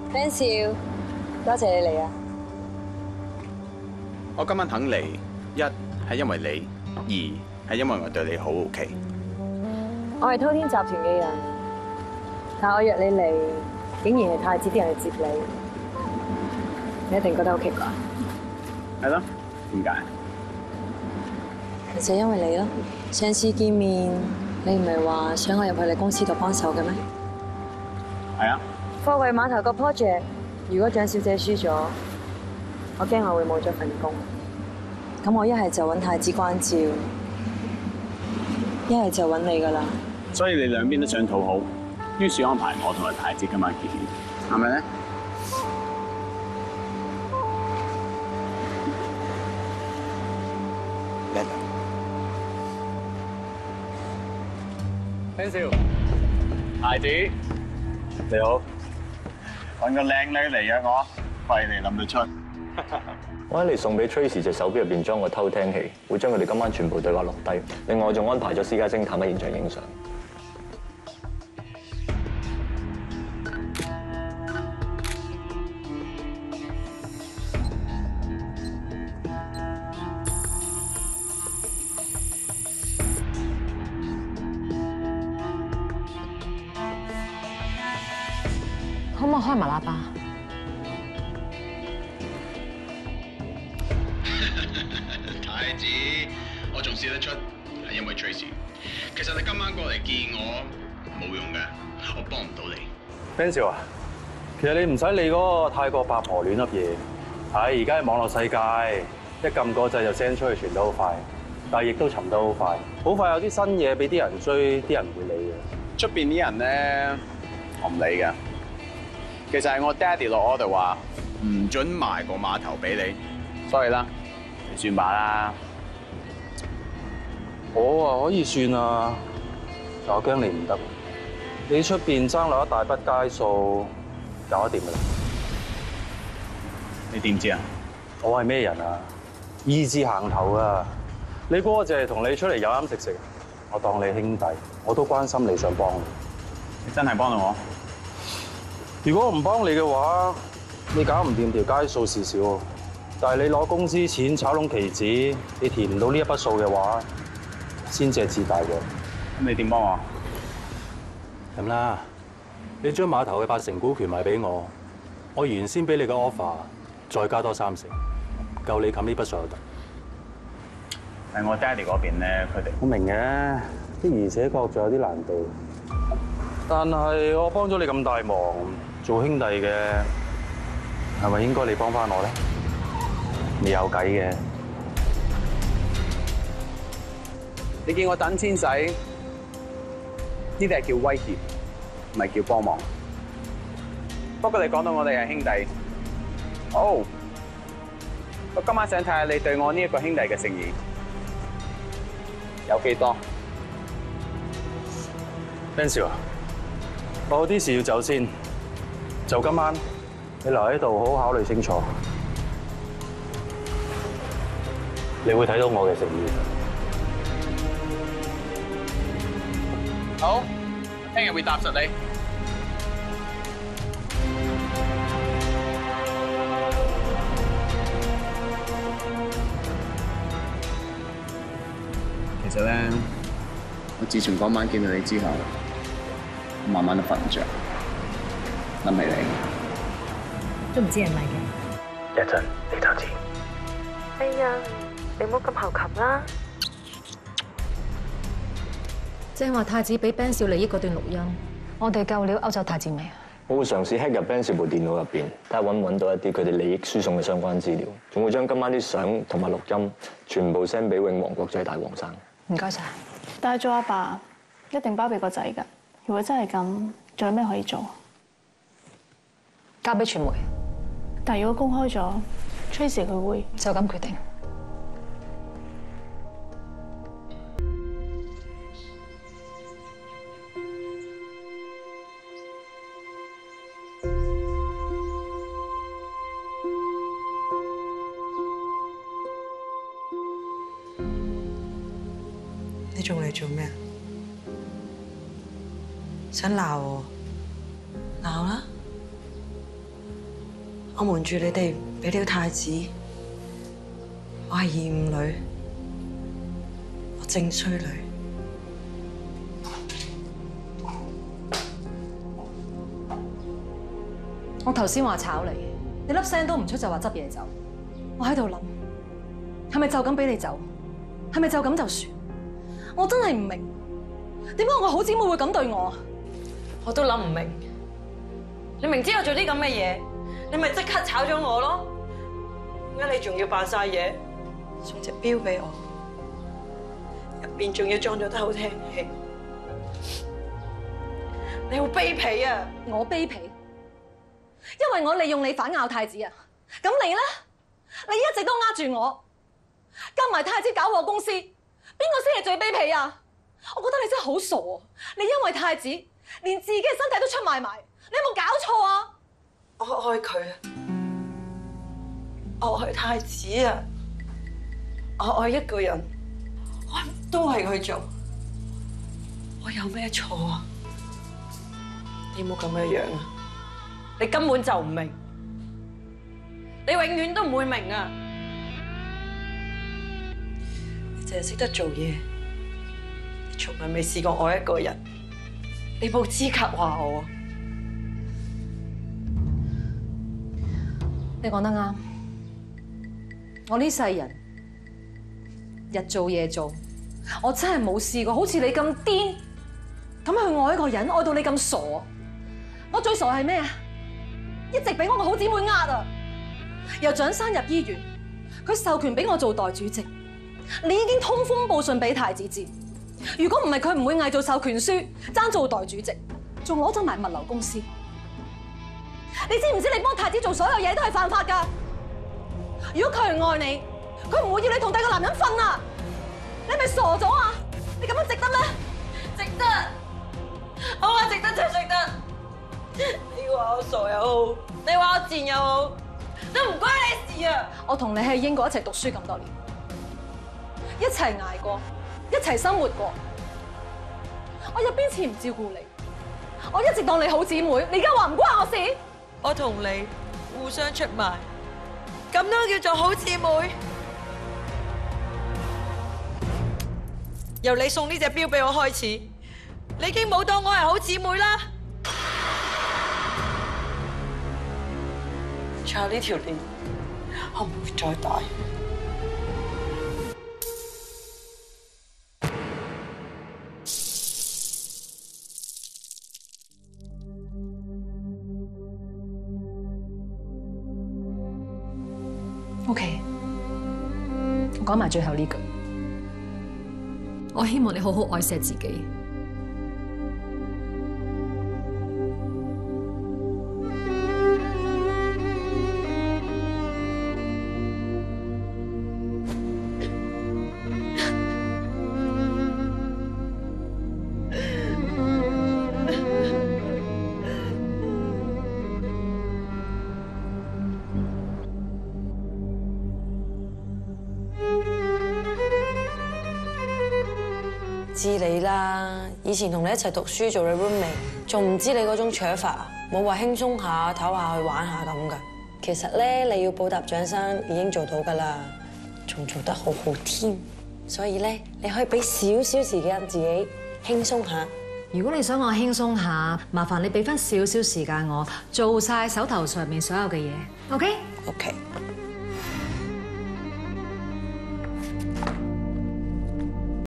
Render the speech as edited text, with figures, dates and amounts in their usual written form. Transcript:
Ben 少，多謝你嚟啊！ 我今晚肯嚟，一係因為你，二係因為我對你好 OK。 我係滔天集團嘅人，但我約你嚟，竟然係太子啲人嚟接你，你一定覺得好奇怪。 係咯？點解？ 其實因為你咯，上次見面你唔係話想我入去你公司度幫手嘅咩？ 係啊。 貨櫃碼頭個 project， 如果蔣小姐輸咗，我驚我會冇咗份工。咁我一係就揾太子關照，一係就揾你噶啦。 所以你兩邊都想討好，於是安排我同埋太子今晚見面，係咪咧？Ben 少，太子，你好，揾個靚女嚟約我，費你諗得出。 我喺你送俾 Tracy 隻手錶入邊裝個偷聽器，會將佢哋今晚全部對話錄低。另外，我仲安排咗私家偵探喺現場影相。 可唔可以開埋喇叭？ 太子，我仲試得出，係因為 Tracy。其實你今晚過嚟見我冇用嘅，我幫唔到你。 Ben 少啊，其實你唔使理嗰個泰國八婆亂噏嘢。而家係網絡世界，一撳個掣就 send 出去傳得好快，但係亦都沉得好快。好快有啲新嘢俾啲人追，啲人唔會理嘅。 出邊啲人咧，我唔理嘅。其實係我爹哋落 order 話唔准埋個碼頭俾你，所以啦，你算罷啦。 我啊可以算啊，但我驚你唔得。你出邊爭落一大筆街數，搞得掂㗎啦。 你點知啊？ 我係咩人啊？義字行頭啊！你估我淨係同你出嚟有啱食食？我當你兄弟，我都關心你，想幫你。 你真係幫到我？ 如果我唔幫你嘅話，你搞唔掂條街數事少喎。但係你攞公司錢炒窿期指，你填唔到呢一筆數嘅話，先至係至大鑊。 咁你點幫我？ 咁啦，你將碼頭嘅80%股權賣俾我，我原先俾你嘅 offer 再加多30%，夠你冚呢筆數就得。 係我爹哋嗰邊咧，佢哋我明嘅，的而且確仲有啲難度。但係我幫咗你咁大忙，做兄弟嘅係咪應該你幫翻我咧？你有計嘅。 你見我等錢使，呢啲係叫威脅，唔係叫幫忙。不過你講到我哋係兄弟，好，我今晚想睇下你對我呢一個兄弟嘅誠意有幾多。 Ben 少啊，我有啲事要走先，就今晚你留喺度好好考慮清楚，你會睇到我嘅誠意。 好，聽日會答實你。其實咧，我自從嗰晚見到你之後，我慢慢都瞓唔着，諗起你， 都唔知係咪嘅。 一陣你就知。 哎呀，你唔好咁猴擒啦！ 正話太子俾 Ben 少利益嗰段錄音，我哋夠料勾走太子未啊？ 我會嘗試 hack 入 Ben 少部電腦入邊，睇下揾唔揾到一啲佢哋利益輸送嘅相關資料，仲會將今晚啲相同埋錄音全部 send 俾永旺國際大黃生。 唔該晒。 但係做阿爸一定包庇個仔㗎。如果真係咁，仲有咩可以做？ 交俾傳媒， 但係如果公開咗 ，Tracy 佢會就咁決定。 你仲嚟做咩啊？想鬧我？鬧啦！ 我瞞住你哋俾了太子，我係二五女，我正衰女。 我頭先話炒你，你粒聲都唔出就話執嘢走。我喺度諗，係咪就咁俾你走？係咪就咁就算？我真係唔明，點解我好姊妹會咁對我？ 我都諗唔明。你明知我做啲咁嘅嘢，你咪即刻炒咗我咯？點解你仲要扮晒嘢，送隻錶俾我？入邊仲要裝咗偷聽器，你好卑鄙啊！ 我卑鄙，因為我利用你反咬太子啊！咁你咧？你一直都呃住我，加埋太子搞禍公司，邊個先係最卑鄙啊？我覺得你真係好傻啊！你因為太子，連自己嘅身體都出賣埋，你有冇搞錯啊？ 我愛佢啊！我愛太子啊！我愛一個人，我都係佢做，我有咩錯啊？你冇咁嘅樣啊！你根本就唔明，你永遠都唔會明啊！你淨係識得做嘢，你從來未試過愛一個人，你冇資格話我。 你講得啱，我呢世人日做夜做，我真係冇試過好似你咁癲，咁去愛一個人，愛到你咁傻。我最傻係咩啊？一直俾我個好姊妹呃啊！由蔣生入醫院，佢授權俾我做代主席，你已經通風報信俾太子知。如果唔係佢唔會偽造授權書，爭做代主席，仲攞咗埋物流公司。你知唔知你幫太子做所有嘢都係犯法㗎？如果佢係愛你，佢唔會要你同第二個男人瞓啊！你係咪傻咗啊？你咁樣值得咩？ 值得，我話值得就值得。你話我傻又好，你話我賤又好，都唔關你事啊！ 我同你喺英國一齊讀書咁多年，一齊捱過，一齊生活過。我有邊次唔照顧你？我一直當你好姊妹，你而家話唔關我事？ 我同你互相出賣，咁都叫做好姊妹？由你送呢隻錶俾我開始，你已經冇當我係好姊妹啦。仲有呢條鏈，我唔會再戴。 OK， 我講埋最後呢句，我希望你好好愛錫自己。 知你啦，以前同你一齊讀書做你 roommate， 仲唔知你嗰種扯法，冇話輕鬆下、唞下去玩下咁噶。其實咧，你要報答蔣生已經做到噶啦，仲做得好好添。所以咧，你可以俾少少時間自己輕鬆下。 如果你想我輕鬆下，麻煩你俾翻少少時間我做晒手頭上面所有嘅嘢。OK？OK。